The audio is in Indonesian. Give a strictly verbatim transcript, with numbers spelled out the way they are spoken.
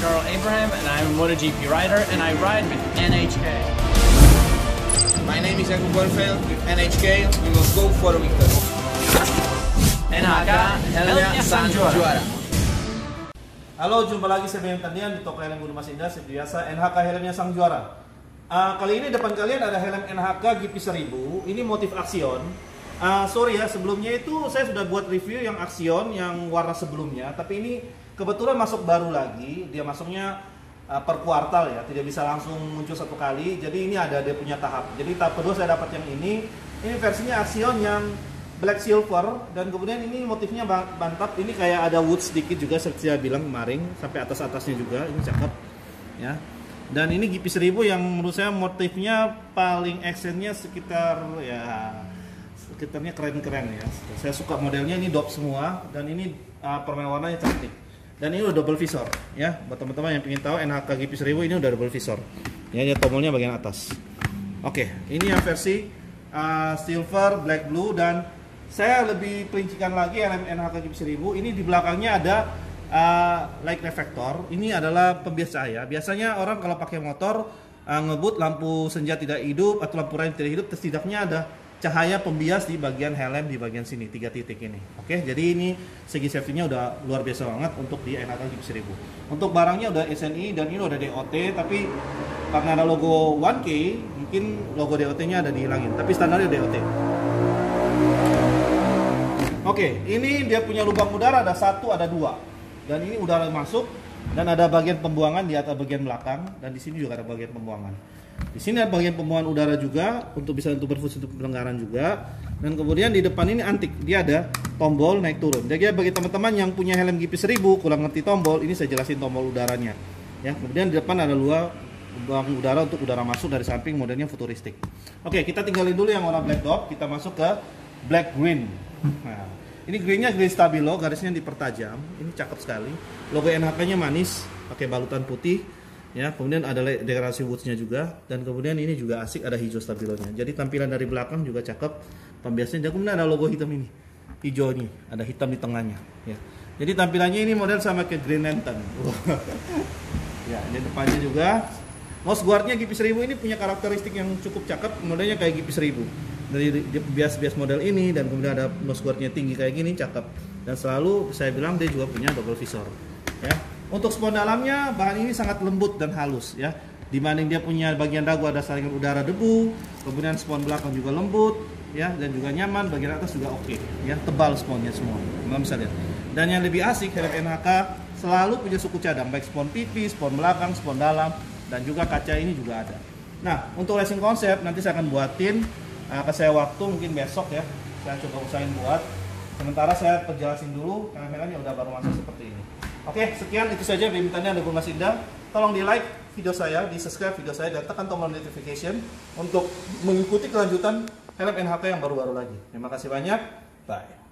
Carl Abraham, and I'm a MotoGP rider, and I ride with N H K. My name is Eko Bornfeld with N H K. We will go for the weekend. N H K, helmnya sang juara. Halo, jumpa lagi saya Ben Tandian di toko helm Gunung Mas Indah. Seperti biasa, N H K helmnya sang juara. Uh, kali ini depan kalian ada helm N H K G P seribu. Ini motif Axion. Uh, sorry ya, sebelumnya itu saya sudah buat review yang Axion yang warna sebelumnya. Tapi ini kebetulan masuk baru lagi. Dia masuknya uh, per kuartal ya, tidak bisa langsung muncul satu kali. Jadi ini ada dia punya tahap. Jadi tahap kedua saya dapat yang ini. Ini versinya Axion yang black silver, dan kemudian ini motifnya mantap. Ini kayak ada wood sedikit juga seperti saya bilang kemarin, sampai atas-atasnya juga. Ini cakep ya. Dan ini G P seribu yang menurut saya motifnya paling actionnya sekitar ya sekitarnya keren-keren ya. Saya suka modelnya, ini dop semua, dan ini uh, permen warnanya cantik. Dan ini udah double visor ya. Buat teman-teman yang ingin tahu N H K G P seribu ini udah double visor. Ya, ya tombolnya bagian atas. Oke, ini yang versi uh, silver, black blue, dan saya lebih perincikan lagi helm N H K G P seribu. Ini di belakangnya ada uh, light reflector. Ini adalah pembias cahaya. Biasanya orang kalau pakai motor uh, ngebut lampu senja tidak hidup atau lampu rem tidak hidup, setidaknya ada cahaya pembias di bagian helm di bagian sini, tiga titik ini. Oke, jadi ini segi safety-nya udah luar biasa banget untuk di N H K G P seribu. Untuk barangnya udah S N I dan ini udah D O T, tapi karena ada logo satu K, mungkin logo D O T-nya ada dihilangin. Tapi standarnya D O T. Oke, ini dia punya lubang udara ada satu, ada dua, dan ini udara masuk, dan ada bagian pembuangan di atas bagian belakang, dan di sini juga ada bagian pembuangan. Di sini ada bagian pembuangan udara juga untuk bisa untuk berfungsi untuk pelanggaran juga, dan kemudian di depan ini antik, dia ada tombol naik turun. Jadi bagi teman-teman yang punya helm G P seribu kurang ngerti tombol, ini saya jelasin tombol udaranya. Ya, kemudian di depan ada dua lubang udara untuk udara masuk dari samping, modelnya futuristik. Oke, kita tinggalin dulu yang warna black dot, kita masuk ke black green. Nah, ini greennya green stabilo, garisnya dipertajam. Ini cakep sekali. Logo N H K-nya manis, pakai balutan putih. Ya, kemudian ada dekorasi woods-nya juga, dan kemudian ini juga asik, ada hijau stabilonya. Jadi tampilan dari belakang juga cakep. Pembiasnya, kemudian ada logo hitam ini, hijau nih, ada hitam di tengahnya. Ya, jadi tampilannya ini model sama kayak Green Lantern. Ya, di depannya juga. Nose guard-nya G P seribu ini punya karakteristik yang cukup cakep, modelnya kayak G P seribu. Dari bias-bias model ini, dan kemudian ada nose guard-nya tinggi kayak gini, cakep. Dan selalu saya bilang dia juga punya double visor. Ya. Untuk spon dalamnya bahan ini sangat lembut dan halus ya. Dibanding dia punya bagian dagu ada saringan udara debu, kemudian spon belakang juga lembut ya, dan juga nyaman, bagian atas juga oke ya, tebal sponnya semua. Teman bisa lihat. Dan yang lebih asik, helm N H K selalu punya suku cadang, baik spon pipi, spon belakang, spon dalam, dan juga kaca ini juga ada. Nah, untuk racing konsep nanti saya akan buatin, uh, ke saya waktu mungkin besok ya, saya coba usahain buat. Sementara saya perjelasin dulu karena helmnya udah baru masuk seperti ini. Oke, sekian itu saja permintaannya dari Gunung Mas Indah. Tolong di like video saya, di subscribe video saya, dan tekan tombol notification untuk mengikuti kelanjutan helm N H K yang baru-baru lagi. Terima kasih banyak, bye.